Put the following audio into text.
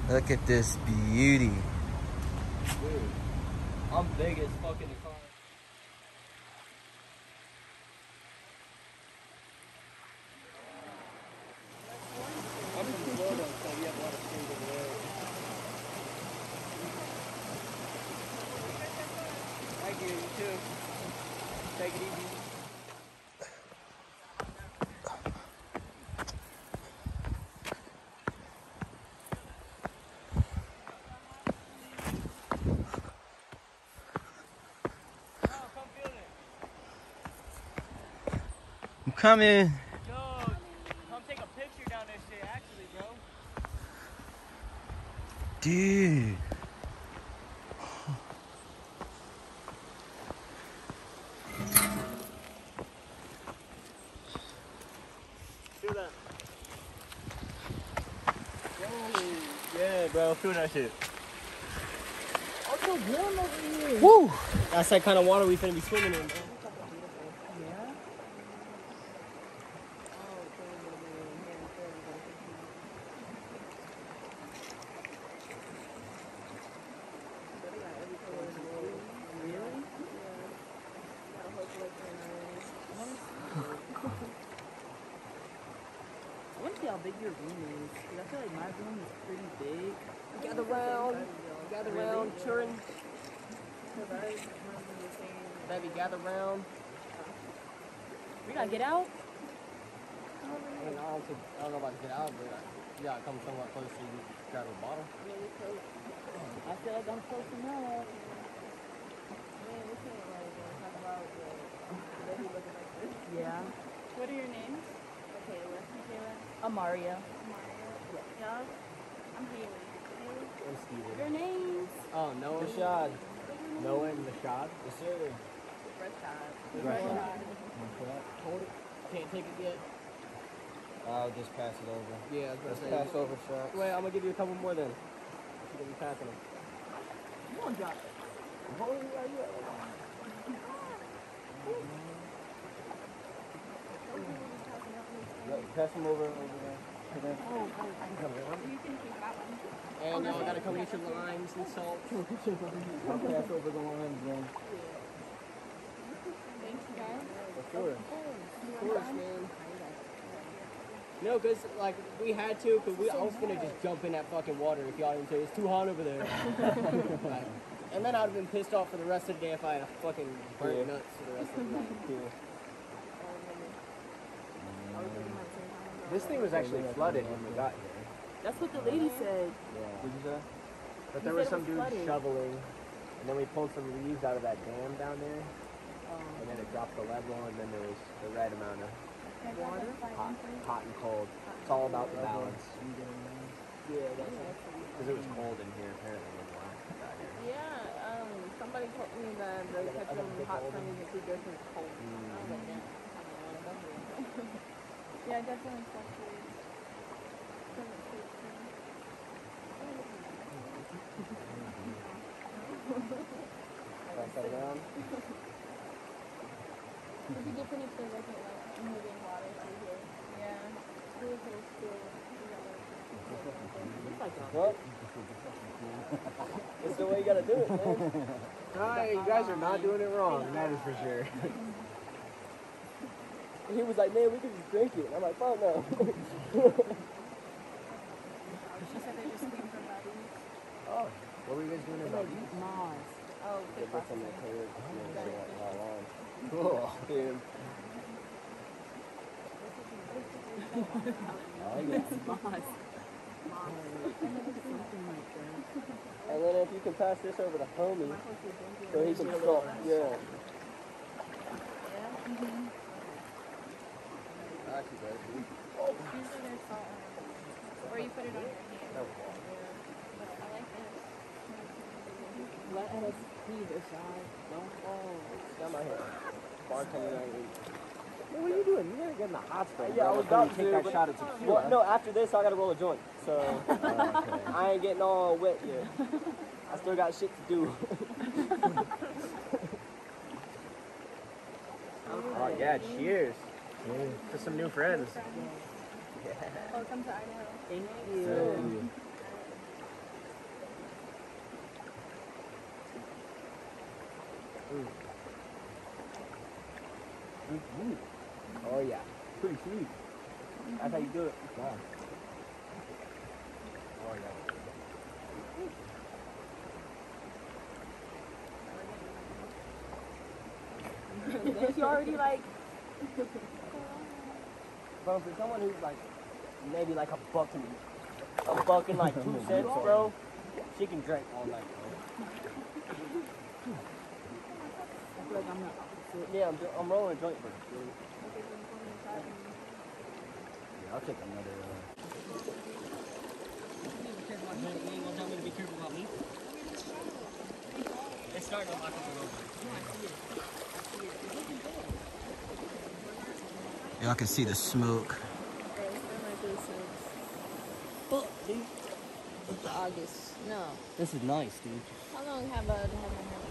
Look at this beauty. Dude, I'm big as fuck in the car. I'm from Florida, so we have a lot of streams over there. Thank you, you too. Take it easy. I'm coming. Yo, come take a picture down this shit, actually, bro. Dude. Feel that. Yeah, bro, feel that shit. Oh, so warm over here. Woo! That's that kind of water we finna be swimming in, bro. Yeah. I want to see how big your room is, because I feel like my room is pretty big. Gather round, children. Baby, gather round. We gotta get out? I don't know about to get out, but you gotta come somewhat close so you can grab a bottle. I feel like I'm close enough. Yeah. What are your names? Michaela. Amaria. Doug. I'm Haley. I'm Steven. Your names? Oh, Noah. Rashad. Noah and Rashad. Yes, sir. Rashad. Hold it. Can't take it yet. I'll just pass it over. Yeah, I was Let's gonna say. pass over shots. Wait, I'm gonna give you a couple more then. You're gonna be passing them. You won't drop it. Pass them over there. You can keep that one. And y'all gotta come get your limes and salt. I'll pass over the lines then. Thanks, guys. Of course, man. No, cause like we had to, cause I was gonna just jump in that fucking water if y'all didn't say it's too hot over there. Like, and then I'd have been pissed off for the rest of the day if I had fucking burnt nuts for the rest of the day. This thing was actually flooded when we got here. That's what the lady said. Did you say? But there You was said some it dude was flooded. shoveling, and then we pulled some leaves out of that dam down there, and then it dropped the level, and then there was the right amount of hot and cold. It's all about the balance. Yeah, that's because it was cold in here apparently when we got here. Yeah, somebody told me that they kept them hot springs and food goes from cold. I was like, yeah. Yeah, definitely fluctuates. Pass that around. It'd be different if there wasn't like moving water through here. Yeah. It's really cool still. What? It's the way you gotta do it, man. Alright, you guys are not doing it wrong, that is for sure. He was like, man, we could just drink it. And I'm like, fuck no. She said they just came from that east. Oh, what were you guys doing about these? Mars. Oh, They good put some processing. like hair and how long. Cool. Dude. Oh, yeah. And then if you can pass this over to homie, so he can stop. Yeah. Actually, guys. Usually there's salt on it. Or you put it on your hand. No. But I like this. Let us see the side. Don't fall. Got my hair. Bartender. What are you doing? You gotta get in the hot spring. Yeah, I was about to take that but- shot at tequila. Well, no, after this, I gotta roll a joint. So, Okay. I ain't getting all wet yet. I still got shit to do. Oh, yeah, cheers. To some new friends. Welcome to Idaho. Thank you. Oh yeah. Pretty sweet. That's how you do it. Wow. Oh yeah. She already like. Bro, for someone who's like maybe like a buck and like 2 cents, bro, she can drink all night, bro. I feel like I'm not opposite. Yeah, I'm rolling a joint, bro. Yeah, I'll take another. You ain't gonna tell me to be careful about me? It's starting to lock up a little bit. Y'all can see the smoke. Fuck, dude. August. No. This is nice, dude. How long have I had my hair?